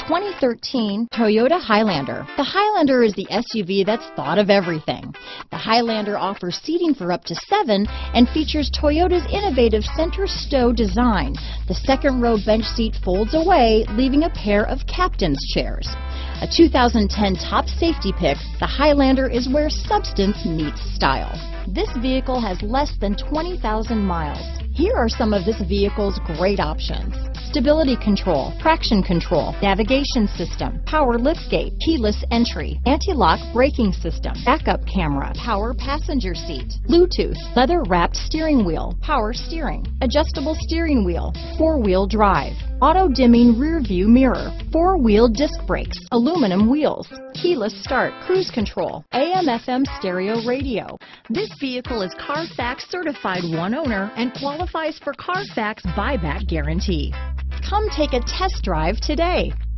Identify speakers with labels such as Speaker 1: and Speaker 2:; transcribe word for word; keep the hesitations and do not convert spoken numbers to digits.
Speaker 1: twenty thirteen Toyota Highlander. The Highlander is the S U V that's thought of everything. The Highlander offers seating for up to seven and features Toyota's innovative center stow design. The second row bench seat folds away, leaving a pair of captain's chairs. A two thousand ten top safety pick, the Highlander is where substance meets style. This vehicle has less than twenty thousand miles. Here are some of this vehicle's great options: stability control, traction control, navigation system, power liftgate, keyless entry, anti-lock braking system, backup camera, power passenger seat, Bluetooth, leather-wrapped steering wheel, power steering, adjustable steering wheel, four-wheel drive, auto-dimming rear-view mirror, four-wheel disc brakes, aluminum wheels, keyless start, cruise control, A M F M stereo radio. This vehicle is Carfax certified one owner and qualifies for Carfax buyback guarantee. Come take a test drive today.